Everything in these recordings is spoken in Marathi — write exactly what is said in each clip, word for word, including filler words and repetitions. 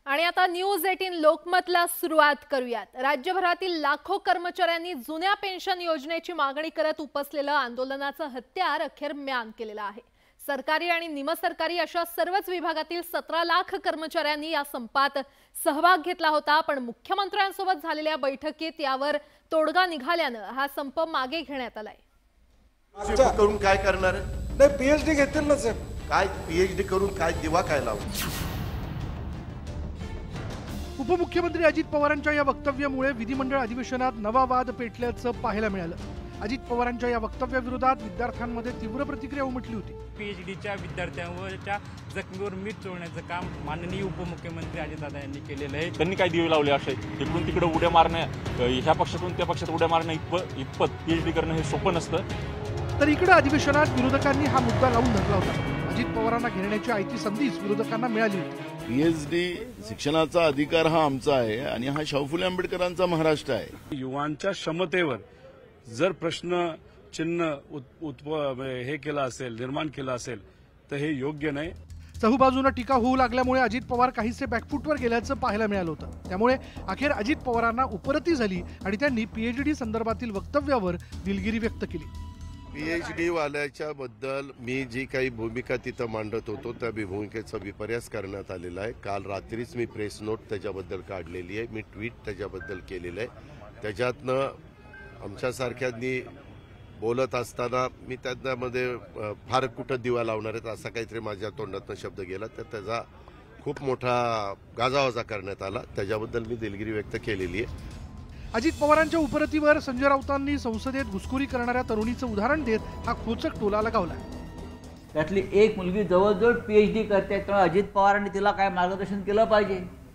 आणि आता न्यूज अठरा लोकमतला सुरुवात करूयात। राज्यभरातील लाखो कर्मचाऱ्यांनी जुन्या पेन्शन योजनेची मागणी करत उपसलेलं आंदोलनाचं हत्यार अखेर म्यान केलेलं आहे। सरकारी आणि निमसरकारी अशा सर्वच विभागातील सतरा लाख कर्मचाऱ्यांनी या संपात सहभाग घेतला होता, पण मुख्यमंत्र्यांसोबत झालेल्या बैठकीत यावर तोडगा निघाल्यानं हा संप मागे घेण्यात आलाय। करून काय करणार? नाही, पीएचडी घेतील ना साहेब। काय पीएचडी करून काय दिवा काय लावू? उपमुख्यमंत्री अजित पवारांच्या या वक्तव्यामुळे विधिमंडळ अधिवेशनात नवा वाद पेटल्याचं पाहायला मिळालं। अजित पवारांच्या या वक्तव्याविरोधात विद्यार्थ्यांमध्ये तीव्र प्रतिक्रिया उमटली होती। पीएचडीच्या विद्यार्थ्यांवरच्या जखमीवर मीठ चोळण्याचं काम माननीय उपमुख्यमंत्री अजितदादा यांनी केलेलं आहे। त्यांनी काय दिवे लावले असे इकडून तिकडे उड्या मारणे, ह्या पक्षातून त्या पक्षात उड्या मारणे इतपत इतपत पीएचडी करणं हे सोपं नसतं। तर इकडे अधिवेशनात विरोधकांनी हा मुद्दा लावून धरला होता। अजित पवारांना घेण्याची आयती संधीच विरोधकांना मिळाली होती। पीएचडी शिक्षणाचा अधिकार हा आमचा आहे आणि हा शाहू फुले आंबेडकरांचा महाराष्ट्र आहे। युवांच्या क्षमतेवर जर प्रश्न चिन्ह हे केलं असेल, निर्माण केलं असेल तर हे योग्य नाही। चहूबाजूने टीका होऊ लागल्यामुळे अजित पवार काहीसे बॅकफुटवर गेल्याचं पाहायला मिळालं होतं। त्यामुळे अखेर अजित पवारांना उपरती झाली आणि त्यांनी पीएचडी संदर्भातील वक्तव्यावर दिलगिरी व्यक्त केली। पीएचडी वाल्याच्या बद्दल मी जी काही भूमिका तिथं मांडत होतो त्या भूमिकेचा विपर्यास करण्यात आलेला आहे। काल रात्रीच मी प्रेस नोट त्याच्याबद्दल काढलेली आहे, मी ट्विट त्याच्याबद्दल केलेलं आहे। त्याच्यातनं आमच्यासारख्यांनी बोलत असताना मी त्यामध्ये फार कुठं दिवा लावणार आहेत असा काहीतरी माझ्या तोंडातनं शब्द गेला, तर त्याचा खूप मोठा गाजावाजा करण्यात आला। त्याच्याबद्दल मी दिलगिरी व्यक्त केलेली आहे। अजित पवारांच्या उपरतीवर संजय राऊतांनी संसदेत घुसखोरी करणाऱ्या तरुणीचं उदाहरण देत हा खोचक टोला लगावला। त्यातली एक मुलगी जवळजवळ पीएचडी करते, त्यामुळे अजित पवारांनी तिला काय मार्गदर्शन केलं पाहिजे,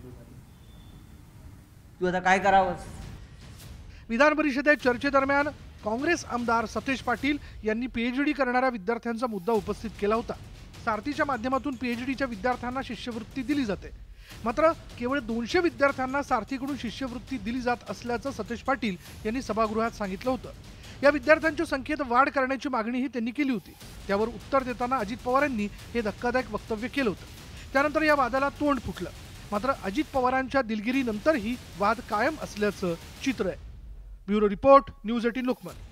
तू आता काय करावं। विधान परिषदेत चर्चेदरम्यान काँग्रेस आमदार सतेज पाटील यांनी पीएचडी करणाऱ्या विद्यार्थ्यांचा मुद्दा उपस्थित केला होता। सारथीच्या माध्यमातून पीएचडीच्या विद्यार्थ्यांना शिष्यवृत्ती दिली जाते, मात्र केवळ दोनशे विद्यार्थ्यांना सारथीकडून शिष्यवृत्ती दिली जात असल्याचं सतेज पाटील यांनी सभागृहात सांगितलं होतं। या विद्यार्थ्यांच्या संख्येत वाढ करण्याची मागणीही त्यांनी केली होती। त्यावर उत्तर देताना अजित पवारांनी हे धक्कादायक वक्तव्य केलं होतं। त्यानंतर या वादाला तोंड फुटलं, मात्र अजित पवारांच्या दिलगिरीनंतरही वाद कायम असल्याचं चित्र आहे। ब्युरो रिपोर्ट, न्यूज अठरा लोकमत।